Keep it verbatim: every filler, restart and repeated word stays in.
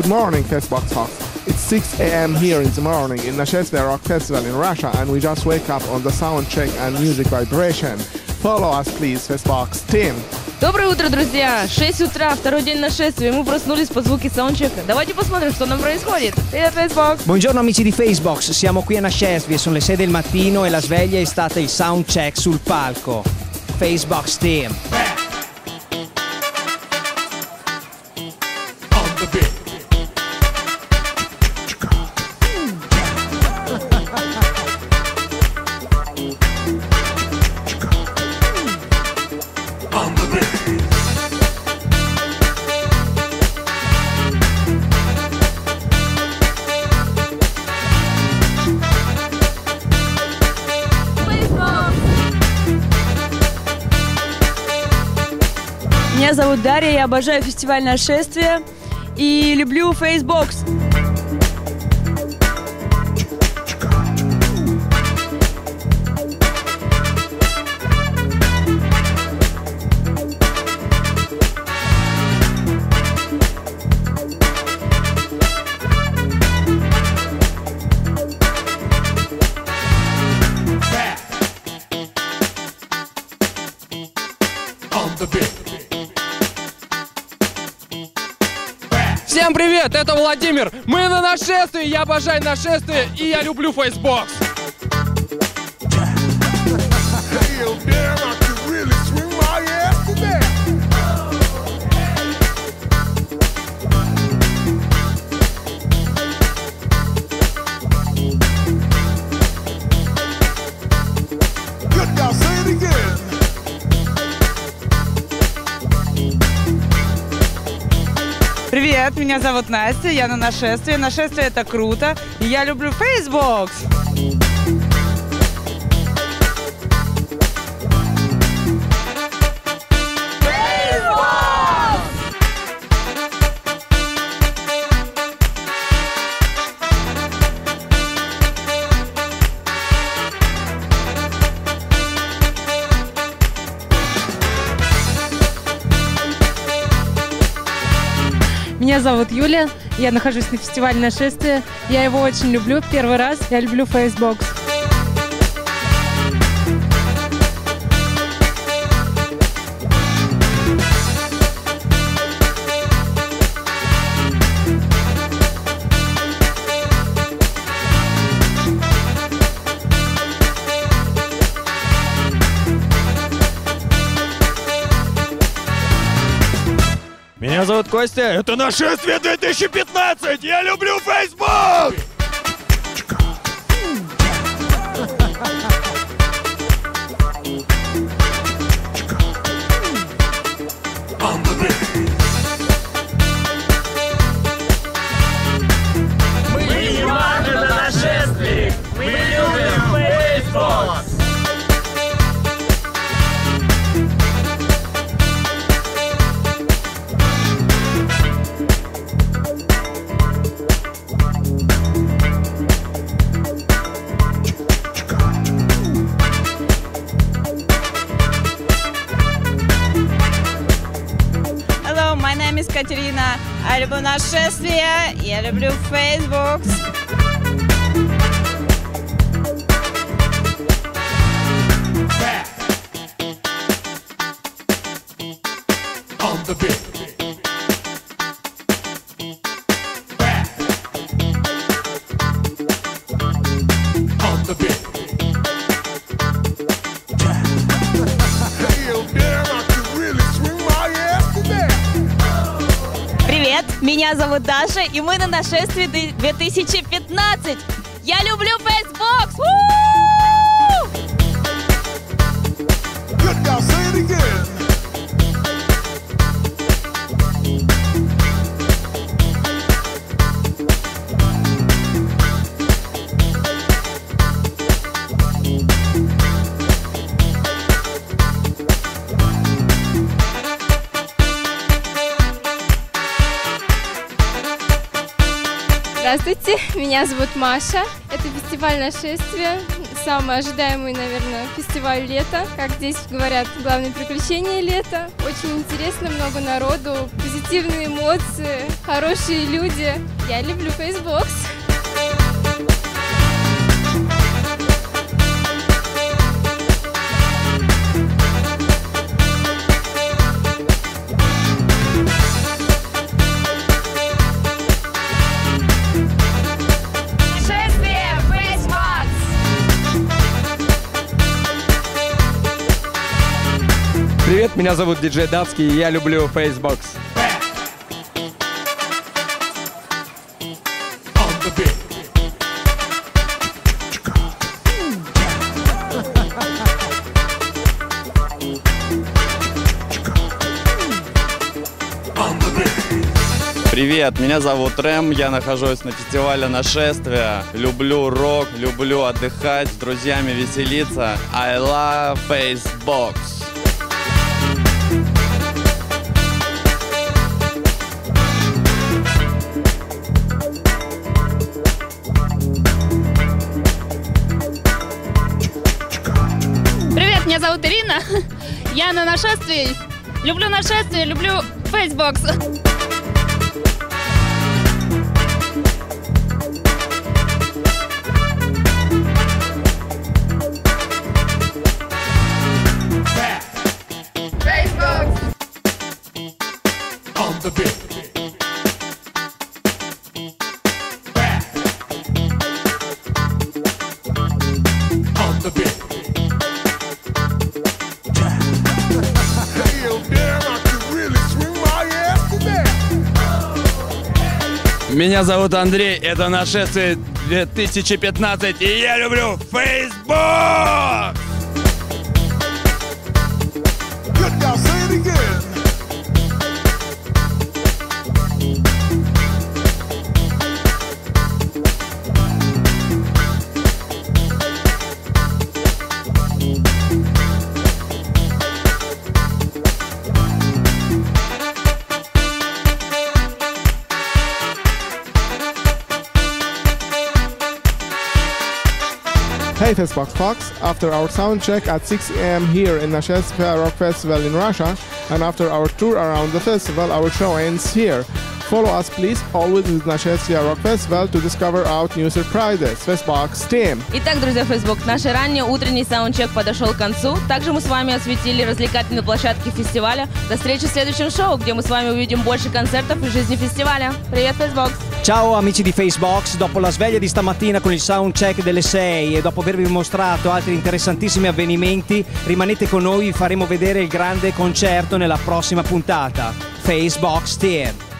Good morning, Festbox House. It's six a m here in the morning in Nashestia Rock Festival in Russia, and we just wake up on the sound check and music vibration. Follow us, please, Festbox team. Доброе утро, друзья! шесть утра, второй день нашествия. Мы проснулись по звуке саундчека. Давайте посмотрим, что нам происходит. Привет, Facebox! Buongiorno amici di Facebox, siamo qui a Nashestia, sono le sei del mattino e la sveglia è stata il soundcheck sul palco. Facebox team. Меня зовут Дарья, я обожаю фестиваль нашествия и люблю Facebox. Всем привет, это Владимир. Мы на нашествии, я обожаю нашествие и я люблю Facebox. Привет, меня зовут Настя, я на нашествии. Нашествие — это круто, и я люблю Facebox. Меня зовут Юля, я нахожусь на фестивале нашествия. Я его очень люблю. Первый раз я люблю Facebox. Меня зовут Костя, это нашествие две тысячи пятнадцать! Я люблю Facebox! Мы не важны на нашествии! Мы любим Facebox! Hello, my name is Katerina. Я люблю нашествие, я люблю Facebox. Привет, меня зовут Даша, и мы на нашествии две тысячи пятнадцать. Я люблю Facebox! Здравствуйте, меня зовут Маша. Это фестиваль нашествия. самый ожидаемый, наверное, фестиваль лета. Как здесь говорят, главное приключение лета. Очень интересно, много народу, позитивные эмоции, хорошие люди. Я люблю Фейсбокс. Привет, меня зовут Диджей Давский, и я люблю Фейсбокс. Привет, меня зовут Рэм, я нахожусь на фестивале «Нашествие». Люблю рок, люблю отдыхать, с друзьями веселиться. I love Фейсбокс. Привет, меня зовут Ирина. Я на нашествии. Люблю нашествие, люблю Фейсбокс. Меня зовут Андрей, это нашествие две тысячи пятнадцать, и я люблю Фейсбук! Hey Festbox Fox, after our sound check at six a m here in Nashestia Rock Festival in Russia, and after our tour around the festival, our show ends here. Follow us please always with Nashestia Rock Festival to discover out new surprises. Festbox Team! Итак, друзья, Facebook, наш ранний утренний саундчек подошел к концу. Также мы с вами осветили развлекательные площадки фестиваля. До встречи в следующем шоу, где мы с вами увидим больше концертов и жизни фестиваля. Привет, Festbox! Ciao amici di Facebox, dopo la sveglia di stamattina con il soundcheck delle sei e dopo avervi mostrato altri interessantissimi avvenimenti, rimanete con noi, vi faremo vedere il grande concerto nella prossima puntata. Facebox Team!